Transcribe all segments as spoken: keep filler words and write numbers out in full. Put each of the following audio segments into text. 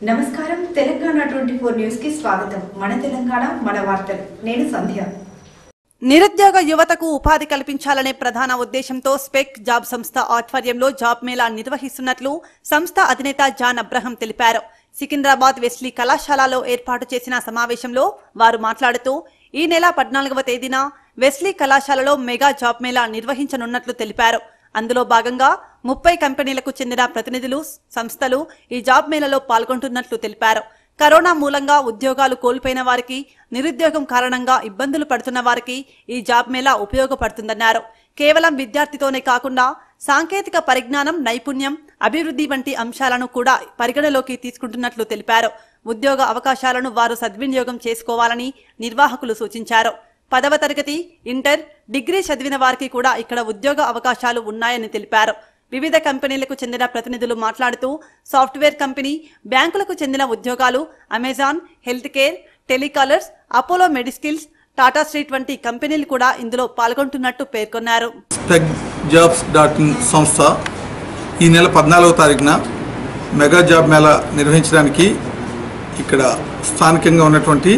నమస్కారం Telangana twenty four news కి స్వాగతం. మన తెలంగాణ మన వార్తలు. నేను సంధ్య. నిరుద్యోగ యువతకు ఉపాధి కల్పించాలనే ప్రధాన ఉద్దేశంతో స్పెక్ జాబ్ సంస్థ ఆధ్వర్యంలో జాబ్ మేళా నిర్వహిస్తున్నట్లు సంస్థ అధినేత జాన్ అబ్రహం తెలిపారు. సికింద్రాబాద్ వెస్లీ కళాశాలలో ఏర్పాటు చేసిన సమావేశంలో వారు మాట్లాడుతూ ఈ నెల పద్నాలుగవ తేదీన వెస్లీ కళాశాలలో మెగా జాబ్ మేళా నిర్వహించనున్నట్లు తెలిపారు. అందులో భాగంగా ముప్పై కంపెనీలకు చెందిన ప్రతినిధులు సంస్థలు ఈ జాబ్ మేళాలో పాల్గొంటున్నట్లు తెలిపారు. కరోనా మూలంగా ఉద్యోగాలు కోల్పోయిన వారికి, నిరుద్యోగం కారణంగా ఇబ్బందులు పడుతున్న వారికి ఈ జాబ్ మేళా ఉపయోగపడుతుందన్నారు. కేవలం విద్యార్థితోనే కాకుండా సాంకేతిక పరిజ్ఞానం, నైపుణ్యం, అభివృద్ధి వంటి అంశాలను కూడా పరిగణలోకి తీసుకుంటున్నట్లు తెలిపారు. ఉద్యోగ అవకాశాలను వారు సద్వినియోగం చేసుకోవాలని నిర్వాహకులు సూచించారు. పదవ తరగతి, ఇంటర్, డిగ్రీ చదివిన వారికి కూడా ఇక్కడ ఉద్యోగ అవకాశాలు ఉన్నాయని తెలిపారు. వివిధ కంపెనీలకు చెందిన ప్రతినిధులు మాట్లాడుతూ సాఫ్ట్వేర్ కంపెనీ, బ్యాంకులకు చెందిన ఉద్యోగాలు, Amazon, health care, telecallers, Apollo Medskills, Tata street వంటి కంపెనీలు కూడా ఇందులో పాల్గొంటున్నట్టు పేర్కొన్నారు. స్పెక్ జాబ్స్ డాట్ ఇన్ సంస్థ ఈ నెల పద్నాలుగవ తారీఖున మెగా జాబ్ మేళా నిర్వహించడానికి ఇక్కడ స్థానికంగా ఉన్నటువంటి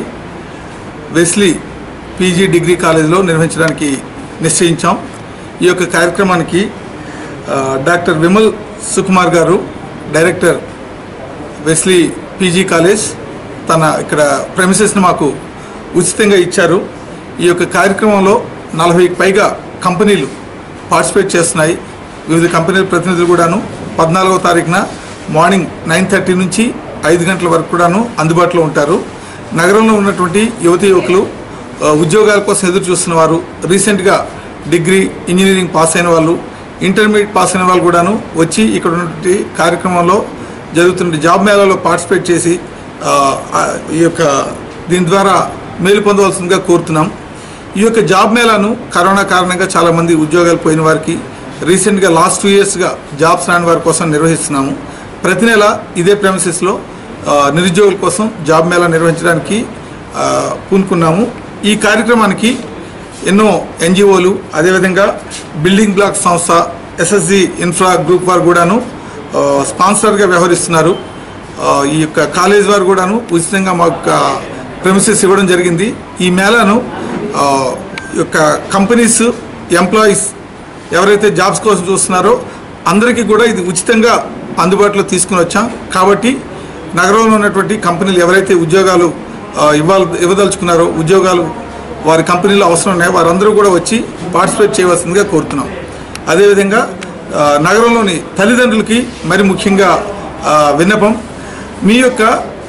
వెస్లీ పీజీ డిగ్రీ కాలేజీలో నిర్వహించడానికి నిశ్చయించాం. ఈ యొక్క కార్యక్రమానికి డాక్టర్ విమల్ సుకుమార్ గారు, డైరెక్టర్ వెస్లీ పీజీ కాలేజ్, తన ఇక్కడ ప్రెమిసెస్ని మాకు ఉచితంగా ఇచ్చారు. ఈ యొక్క కార్యక్రమంలో నలభైకి పైగా కంపెనీలు పార్టిసిపేట్ చేస్తున్నాయి. వివిధ కంపెనీల ప్రతినిధులు కూడాను పద్నాలుగవ తారీఖున మార్నింగ్ నైన్ థర్టీ నుంచి ఐదు గంటల వరకు కూడాను అందుబాటులో ఉంటారు. నగరంలో ఉన్నటువంటి యువతి యువకులు, ఉద్యోగాల కోసం ఎదురు చూస్తున్న వారు, రీసెంట్గా డిగ్రీ, ఇంజనీరింగ్ పాస్ అయిన వాళ్ళు, ఇంటర్మీడియట్ పాస్ అయిన వాళ్ళు కూడాను వచ్చి ఇక్కడ ఉన్నటువంటి కార్యక్రమంలో జరుగుతున్న జాబ్ మేళాలో పార్టిసిపేట్ చేసి ఈ యొక్క దీని ద్వారా మేలు పొందవలసిందిగా కోరుతున్నాం. ఈ యొక్క జాబ్ మేళాను కరోనా కారణంగా చాలామంది ఉద్యోగాలు పోయిన వారికి, రీసెంట్గా లాస్ట్ టూ ఇయర్స్గా జాబ్స్ రాని వారి కోసం నిర్వహిస్తున్నాము. ప్రతి నెల ఇదే ప్రెమిసెస్లో నిరుద్యోగుల కోసం జాబ్ మేళా నిర్వహించడానికి పూనుకున్నాము. ఈ కార్యక్రమానికి ఎన్నో ఎన్జిఓలు, అదేవిధంగా బిల్డింగ్ బ్లాక్ సంస్థ, ఎస్ఎస్జి ఇన్ఫ్రా గ్రూప్ వారు కూడాను స్పాన్సర్గా వ్యవహరిస్తున్నారు. ఈ యొక్క కాలేజ్ వారు కూడాను ఉచితంగా మాకు ప్రెమిసెస్ ఇవ్వడం జరిగింది. ఈ మేళాను యొక్క కంపెనీస్, ఎంప్లాయీస్ ఎవరైతే జాబ్స్ కోసం చూస్తున్నారో అందరికీ కూడా ఇది ఉచితంగా అందుబాటులో తీసుకుని వచ్చాం. కాబట్టి నగరంలో ఉన్నటువంటి కంపెనీలు ఎవరైతే ఉద్యోగాలు ఇవ్వాలి ఇవ్వదలుచుకున్నారో, ఉద్యోగాలు వారి కంపెనీలో అవసరం ఉన్నాయో వారందరూ కూడా వచ్చి పార్టిసిపేట్ చేయవలసిందిగా కోరుతున్నాం. అదేవిధంగా నగరంలోని తల్లిదండ్రులకి మరి ముఖ్యంగా విన్నపం, మీ యొక్క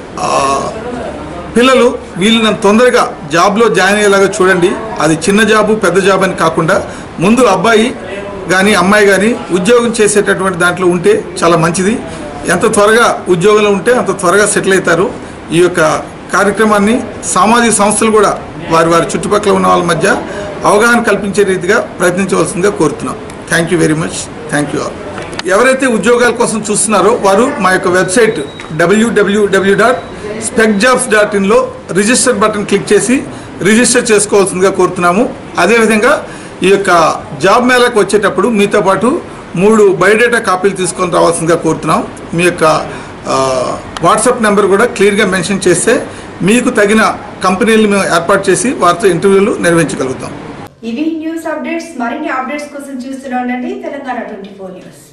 పిల్లలు వీళ్ళని తొందరగా జాబ్లో జాయిన్ అయ్యేలాగా చూడండి. అది చిన్న జాబు, పెద్ద జాబ్ అని కాకుండా ముందు అబ్బాయి కానీ అమ్మాయి కానీ ఉద్యోగం చేసేటటువంటి దాంట్లో ఉంటే చాలా మంచిది. ఎంత త్వరగా ఉద్యోగంలో ఉంటే అంత త్వరగా సెటిల్ అవుతారు. ఈ యొక్క కార్యక్రమాన్ని సామాజిక సంస్థలు కూడా వారి వారి చుట్టుపక్కల ఉన్న వాళ్ళ మధ్య అవగాహన కల్పించే రీతిగా ప్రయత్నించవలసిందిగా కోరుతున్నాం. Thank you very much. Thank you all. ఎవరైతే ఉద్యోగాల కోసం చూస్తున్నారో వారు మా యొక్క వెబ్సైట్ డబ్ల్యూడబ్ల్యూడబ్ల్యూ డాట్ స్పెక్ జాబ్స్ డాట్ ఇన్లో రిజిస్టర్ బటన్ క్లిక్ చేసి రిజిస్టర్ చేసుకోవాల్సిందిగా కోరుతున్నాము. అదేవిధంగా ఈ యొక్క జాబ్ మేళాకు వచ్చేటప్పుడు మీతో పాటు మూడు బయోడేటా కాపీలు తీసుకొని రావాల్సిందిగా కోరుతున్నాం. మీ యొక్క వాట్సాప్ నెంబర్ కూడా క్లియర్గా మెన్షన్ చేస్తే మీకు తగిన కంపెనీలను మేము ఏర్పాటు చేసి వారితో ఇంటర్వ్యూలు నిర్వహించగలుగుతాం. ఇవి న్యూస్ అప్డేట్స్. మరిన్ని అప్డేట్స్ కోసం చూస్తూనే ఉండండి తెలంగాణ ట్వంటీ ఫోర్ న్యూస్.